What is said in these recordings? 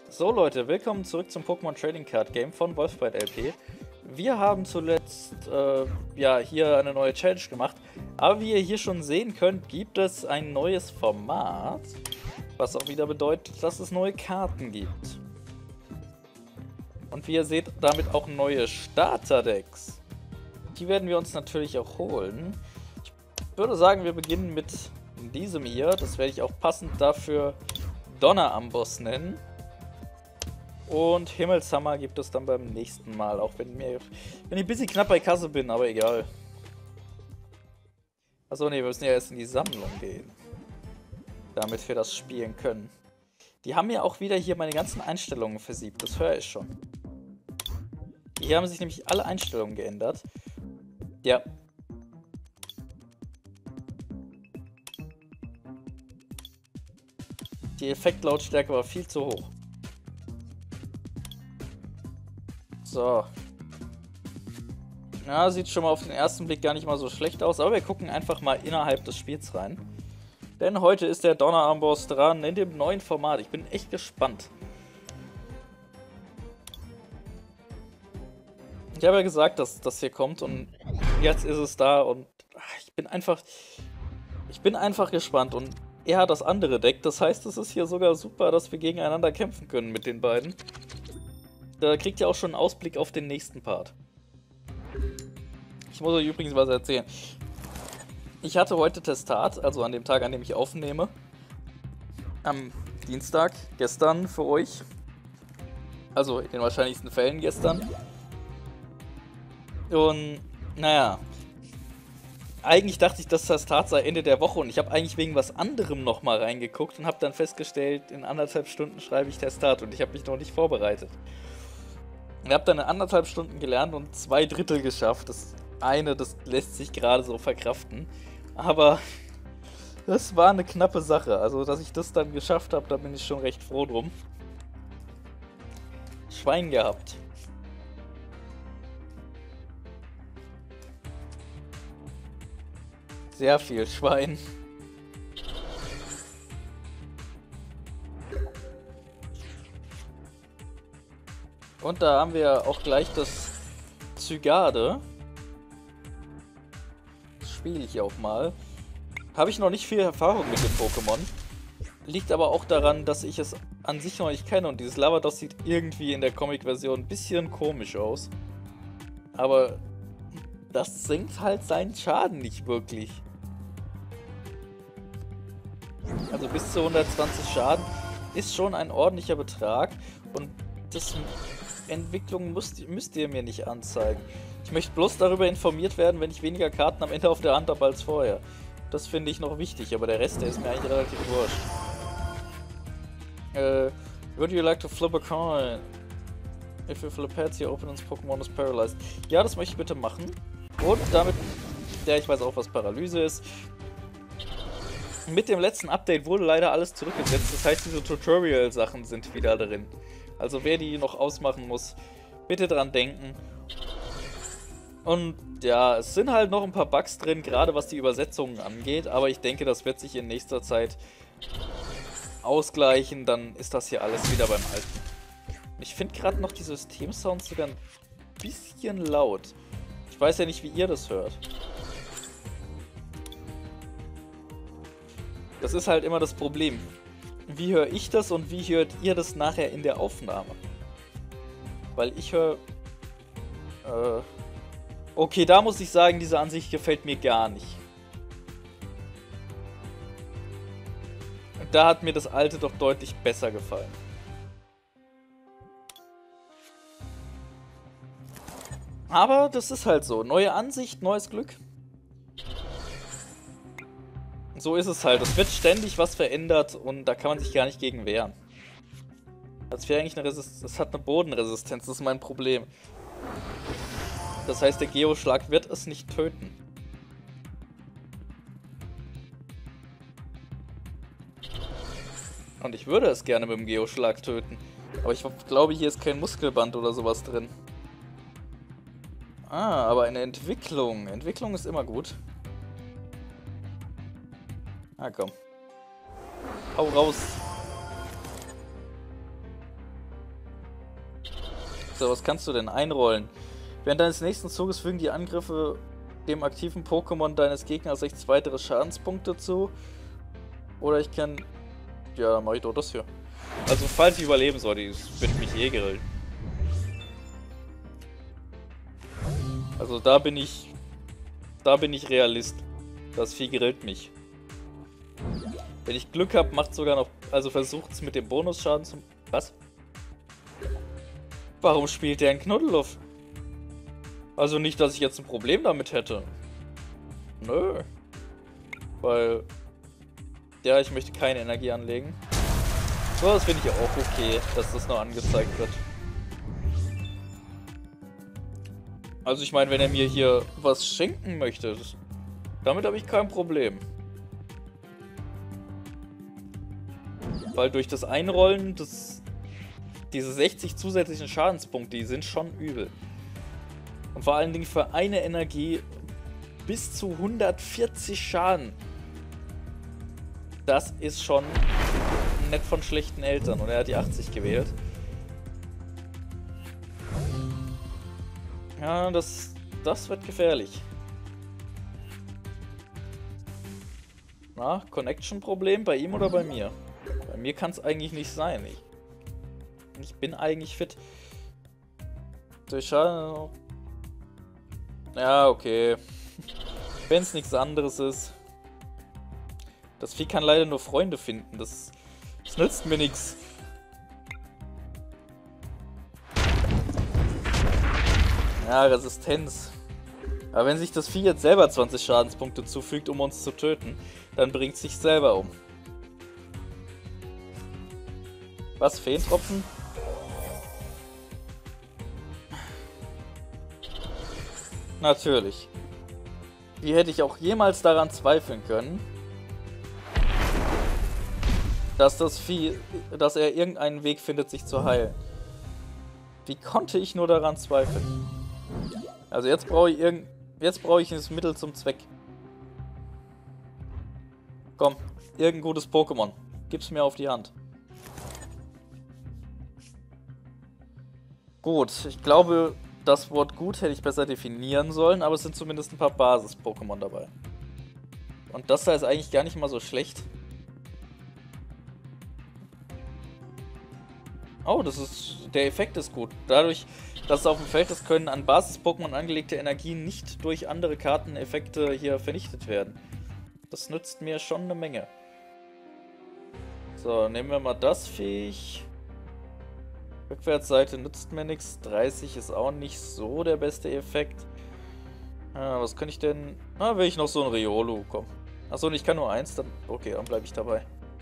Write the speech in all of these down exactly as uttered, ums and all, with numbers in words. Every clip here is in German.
So Leute, willkommen zurück zum Pokémon Trading Card Game von Wolfsbite L P. Wir haben zuletzt äh, ja, hier eine neue Challenge gemacht, aber wie ihr hier schon sehen könnt, gibt es ein neues Format, was auch wieder bedeutet, dass es neue Karten gibt. Und wie ihr seht, damit auch neue Starterdecks. Die werden wir uns natürlich auch holen. Ich würde sagen, wir beginnen mit diesem hier. Das werde ich auch passend dafür Donneramboss nennen. Und Himmelshammer gibt es dann beim nächsten Mal, auch wenn, mir, wenn ich ein bisschen knapp bei Kasse bin, aber egal. Achso, ne, wir müssen ja erst in die Sammlung gehen, damit wir das spielen können. Die haben ja auch wieder hier meine ganzen Einstellungen versiebt, das höre ich schon. Hier haben sich nämlich alle Einstellungen geändert. Ja. Die Effektlautstärke war viel zu hoch. So. Ja, sieht schon mal auf den ersten Blick gar nicht mal so schlecht aus, aber wir gucken einfach mal innerhalb des Spiels rein. Denn heute ist der Donneramboss dran in dem neuen Format. Ich bin echt gespannt. Ich habe ja gesagt, dass das hier kommt und jetzt ist es da und ich bin einfach, ich bin einfach gespannt und er hat das andere Deck. Das heißt, es ist hier sogar super, dass wir gegeneinander kämpfen können mit den beiden. Da kriegt ihr auch schon einen Ausblick auf den nächsten Part. Ich muss euch übrigens was erzählen. Ich hatte heute Testat, also an dem Tag, an dem ich aufnehme. Am Dienstag, gestern für euch. Also in den wahrscheinlichsten Fällen gestern. Und naja. Eigentlich dachte ich, dass das Testat sei Ende der Woche und ich habe eigentlich wegen was anderem nochmal reingeguckt und habe dann festgestellt, in anderthalb Stunden schreibe ich Testat und ich habe mich noch nicht vorbereitet. Ich habe dann in anderthalb Stunden gelernt und zwei Drittel geschafft. Das eine, das lässt sich gerade so verkraften. Aber das war eine knappe Sache. Also, dass ich das dann geschafft habe, da bin ich schon recht froh drum. Schwein gehabt. Sehr viel Schwein. Und da haben wir auch gleich das Zygarde. Das spiele ich auch mal. Habe ich noch nicht viel Erfahrung mit dem Pokémon. Liegt aber auch daran, dass ich es an sich noch nicht kenne. Und dieses Lavados sieht irgendwie in der Comic-Version ein bisschen komisch aus. Aber das senkt halt seinen Schaden nicht wirklich. Also bis zu hundertzwanzig Schaden ist schon ein ordentlicher Betrag. Und das Entwicklung müsst, müsst ihr mir nicht anzeigen. Ich möchte bloß darüber informiert werden, wenn ich weniger Karten am Ende auf der Hand habe als vorher. Das finde ich noch wichtig, aber der Rest, der ist mir eigentlich relativ wurscht. Äh, would you like to flip a coin? If you flip heads, your opponent's Pokémon is paralyzed. Ja, das möchte ich bitte machen. Und damit, ja, ich weiß auch, was Paralyse ist. Mit dem letzten Update wurde leider alles zurückgesetzt. Das heißt, diese Tutorial-Sachen sind wieder drin. Also wer die noch ausmachen muss, bitte dran denken. Und ja, es sind halt noch ein paar Bugs drin, gerade was die Übersetzungen angeht. Aber ich denke, das wird sich in nächster Zeit ausgleichen. Dann ist das hier alles wieder beim Alten. Ich finde gerade noch die Systemsounds sogar ein bisschen laut. Ich weiß ja nicht, wie ihr das hört. Das ist halt immer das Problem. Wie höre ich das und wie hört ihr das nachher in der Aufnahme? Weil ich höre... Äh, okay, da muss ich sagen, diese Ansicht gefällt mir gar nicht. Da hat mir das alte doch deutlich besser gefallen. Aber das ist halt so. Neue Ansicht, neues Glück. So ist es halt. Es wird ständig was verändert und da kann man sich gar nicht gegen wehren. Das wäre eigentlich eine Resistenz. Das hat eine Bodenresistenz, das ist mein Problem. Das heißt, der Geoschlag wird es nicht töten. Und ich würde es gerne mit dem Geoschlag töten. Aber ich glaube, hier ist kein Muskelband oder sowas drin. Ah, aber eine Entwicklung. Entwicklung ist immer gut. Ah, komm. Hau raus. So, was kannst du denn einrollen? Während deines nächsten Zuges fügen die Angriffe dem aktiven Pokémon deines Gegners sechs weitere Schadenspunkte zu. Oder ich kann... Ja, dann mache ich doch das hier. Also, falls ich überleben sollte, ich wird mich eh grillen. Also, da bin ich... Da bin ich Realist. Das Vieh grillt mich. Wenn ich Glück habe, macht sogar noch... Also, versucht es mit dem Bonusschaden zum... Was? Warum spielt der einen Knuddeluff? Also nicht, dass ich jetzt ein Problem damit hätte. Nö. Weil... Ja, ich möchte keine Energie anlegen. So, das finde ich auch okay, dass das noch angezeigt wird. Also ich meine, wenn er mir hier was schenken möchte, das, damit habe ich kein Problem. Weil durch das Einrollen, das, diese sechzig zusätzlichen Schadenspunkte, die sind schon übel. Und vor allen Dingen für eine Energie bis zu hundertvierzig Schaden. Das ist schon nett von schlechten Eltern. Und er hat die achtzig gewählt. Ja, das, das wird gefährlich. Na, Connection-Problem bei ihm oder bei mir? Bei mir kann es eigentlich nicht sein. Ich, ich bin eigentlich fit. Durch Schaden... Ja, okay. Wenn es nichts anderes ist. Das Vieh kann leider nur Freunde finden. Das, das nützt mir nichts. Ja, Resistenz. Aber wenn sich das Vieh jetzt selber zwanzig Schadenspunkte zufügt, um uns zu töten, dann bringt es sich selber um. Was? Feentropfen? Natürlich. Wie hätte ich auch jemals daran zweifeln können, dass das Vieh, dass er irgendeinen Weg findet, sich zu heilen. Wie konnte ich nur daran zweifeln? Also jetzt brauche ich irgend, jetzt brauche ich das Mittel zum Zweck. Komm, irgendein gutes Pokémon. Gib's mir auf die Hand. Gut, ich glaube, das Wort gut hätte ich besser definieren sollen, aber es sind zumindest ein paar Basis-Pokémon dabei. Und das da ist eigentlich gar nicht mal so schlecht. Oh, das ist, der Effekt ist gut. Dadurch, dass es auf dem Feld ist, können an Basis-Pokémon angelegte Energien nicht durch andere Karteneffekte hier vernichtet werden. Das nützt mir schon eine Menge. So, nehmen wir mal das Viech. Rückwärtsseite nützt mir nichts. dreißig ist auch nicht so der beste Effekt. Ah, was kann ich denn... Ah, will ich noch so ein Riolu, komm. Achso, und ich kann nur eins, dann... Okay, dann bleibe ich dabei.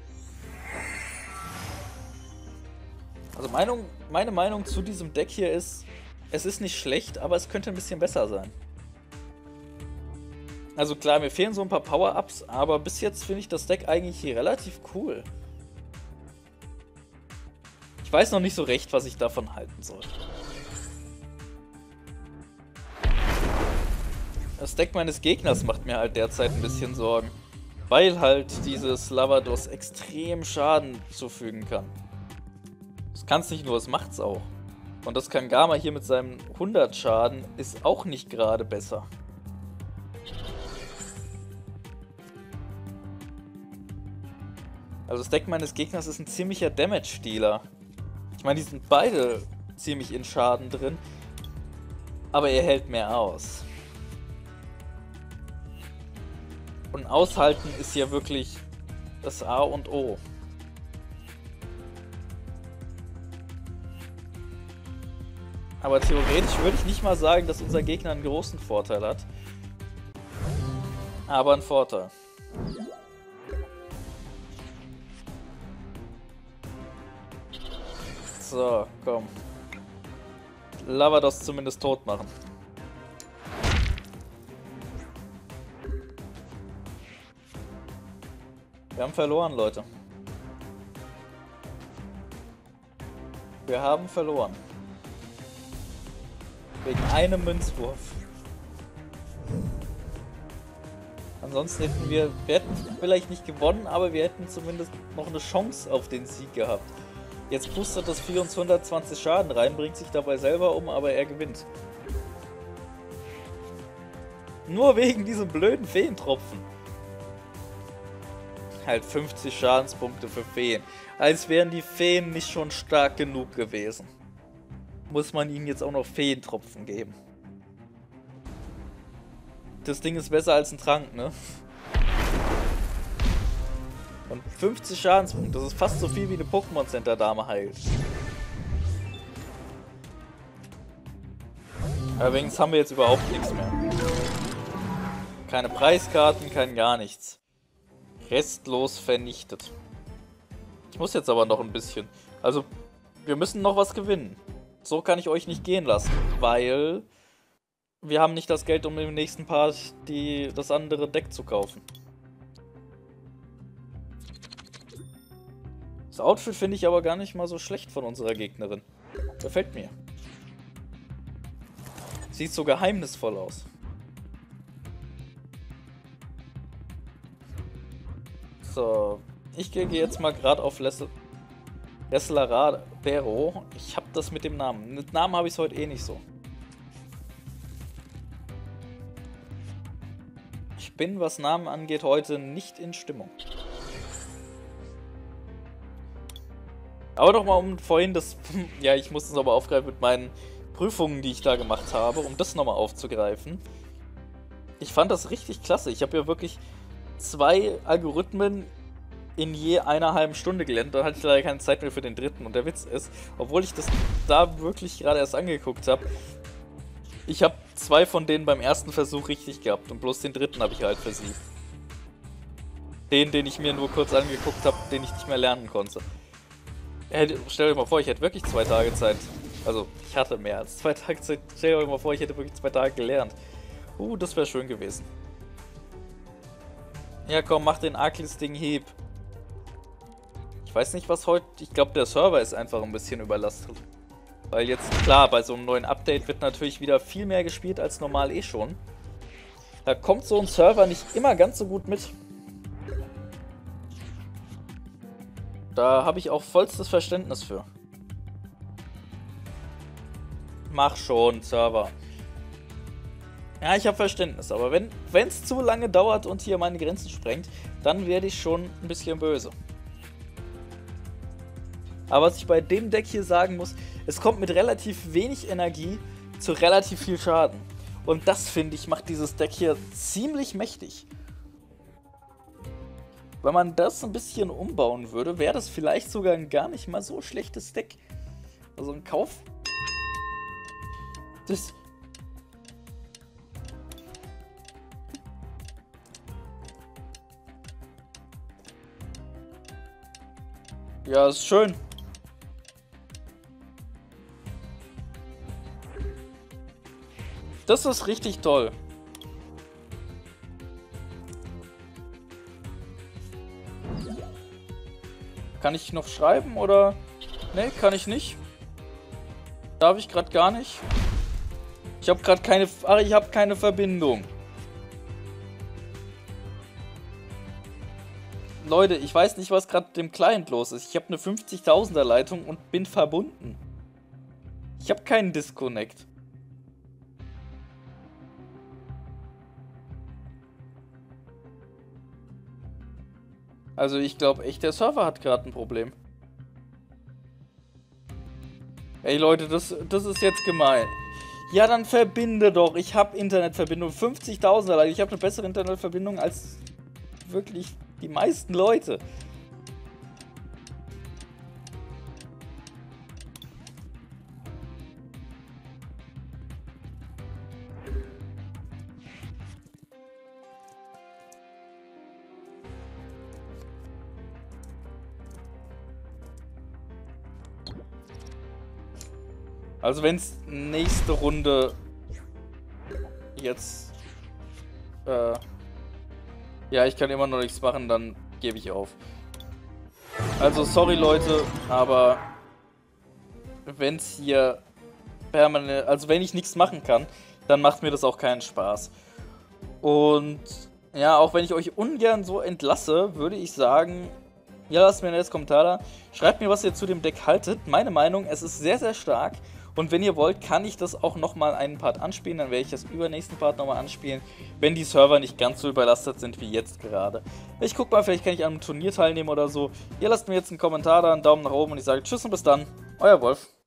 Also Meinung, meine Meinung zu diesem Deck hier ist, es ist nicht schlecht, aber es könnte ein bisschen besser sein. Also klar, mir fehlen so ein paar Power-Ups, aber bis jetzt finde ich das Deck eigentlich hier relativ cool. Ich weiß noch nicht so recht, was ich davon halten soll. Das Deck meines Gegners macht mir halt derzeit ein bisschen Sorgen. Weil halt dieses Lavados extrem Schaden zufügen kann. Das kann es nicht nur, es macht's auch. Und das Kangama hier mit seinem hundert Schaden ist auch nicht gerade besser. Also das Deck meines Gegners ist ein ziemlicher Damage-Dealer. Ich meine, die sind beide ziemlich in Schaden drin. Aber er hält mehr aus. Und aushalten ist hier wirklich das A und O. Aber theoretisch würde ich nicht mal sagen, dass unser Gegner einen großen Vorteil hat. Aber einen Vorteil. So, komm. Lavados zumindest tot machen. Wir haben verloren, Leute. Wir haben verloren. Wegen einem Münzwurf. Ansonsten hätten wir, wir hätten vielleicht nicht gewonnen, aber wir hätten zumindest noch eine Chance auf den Sieg gehabt. Jetzt pustet das Vieh uns hundertzwanzig Schaden rein, bringt sich dabei selber um, aber er gewinnt. Nur wegen diesem blöden Feentropfen. Halt fünfzig Schadenspunkte für Feen. Als wären die Feen nicht schon stark genug gewesen. Muss man ihnen jetzt auch noch Feentropfen geben. Das Ding ist besser als ein Trank, ne? Und fünfzig Schadenspunkte, das ist fast so viel wie eine Pokémon Center Dame heilt. Allerdings haben wir jetzt überhaupt nichts mehr. Keine Preiskarten, kein gar nichts. Restlos vernichtet. Ich muss jetzt aber noch ein bisschen. Also, wir müssen noch was gewinnen. So kann ich euch nicht gehen lassen, weil wir haben nicht das Geld, um im nächsten Part die, das andere Deck zu kaufen. Das Outfit finde ich aber gar nicht mal so schlecht von unserer Gegnerin. Gefällt mir. Sieht so geheimnisvoll aus. So, ich gehe jetzt mal gerade auf Leslarado. Ich habe das mit dem Namen. Mit Namen habe ich es heute eh nicht so. Ich bin, was Namen angeht, heute nicht in Stimmung. Aber doch mal um vorhin das... Ja, ich muss es aber aufgreifen mit meinen Prüfungen, die ich da gemacht habe, um das nochmal aufzugreifen. Ich fand das richtig klasse. Ich habe ja wirklich zwei Algorithmen in je einer halben Stunde gelernt. Dann hatte ich leider keine Zeit mehr für den dritten. Und der Witz ist, obwohl ich das da wirklich gerade erst angeguckt habe, ich habe zwei von denen beim ersten Versuch richtig gehabt. Und bloß den dritten habe ich halt versiegt. Den, den ich mir nur kurz angeguckt habe, den ich nicht mehr lernen konnte. Stell dir mal vor, ich hätte wirklich zwei Tage Zeit. Also, ich hatte mehr als zwei Tage Zeit. Stell dir mal vor, ich hätte wirklich zwei Tage gelernt. Uh, das wäre schön gewesen. Ja, komm, mach den Arclis-Ding Hieb. Ich weiß nicht, was heute... Ich glaube, der Server ist einfach ein bisschen überlastet. Weil jetzt, klar, bei so einem neuen Update wird natürlich wieder viel mehr gespielt als normal eh schon. Da kommt so ein Server nicht immer ganz so gut mit. Da habe ich auch vollstes Verständnis für. Mach schon, Server. Ja, ich habe Verständnis, aber wenn es zu lange dauert und hier meine Grenzen sprengt, dann werde ich schon ein bisschen böse. Aber was ich bei dem Deck hier sagen muss, es kommt mit relativ wenig Energie zu relativ viel Schaden. Und das, finde ich, macht dieses Deck hier ziemlich mächtig. Wenn man das ein bisschen umbauen würde, wäre das vielleicht sogar ein gar nicht mal so schlechtes Deck. Also ein Kauf... Das... Ja, ist schön. Das ist richtig toll. Kann ich noch schreiben oder... Ne, kann ich nicht. Darf ich gerade gar nicht. Ich habe gerade keine... Ach, ich habe keine Verbindung. Leute, ich weiß nicht, was gerade mit dem Client los ist. Ich habe eine fünfzigtausender Leitung und bin verbunden. Ich habe keinen Disconnect. Also ich glaube echt, der Server hat gerade ein Problem. Ey Leute, das, das ist jetzt gemein. Ja, dann verbinde doch. Ich habe Internetverbindung. fünfzigtausender Leitung. Ich habe eine bessere Internetverbindung als wirklich die meisten Leute. Also wenn es nächste Runde jetzt... Äh, ja, ich kann immer noch nichts machen, dann gebe ich auf. Also sorry Leute, aber wenn es hier permanent... Also wenn ich nichts machen kann, dann macht mir das auch keinen Spaß. Und ja, auch wenn ich euch ungern so entlasse, würde ich sagen, Ja, lasst mir einen nettes Kommentar da. Schreibt mir, was ihr zu dem Deck haltet. Meine Meinung, es ist sehr, sehr stark. Und wenn ihr wollt, kann ich das auch nochmal einen Part anspielen. Dann werde ich das übernächsten Part nochmal anspielen, wenn die Server nicht ganz so überlastet sind wie jetzt gerade. Ich guck mal, vielleicht kann ich an einem Turnier teilnehmen oder so. Ihr lasst mir jetzt einen Kommentar da, einen Daumen nach oben und ich sage Tschüss und bis dann. Euer Wolf.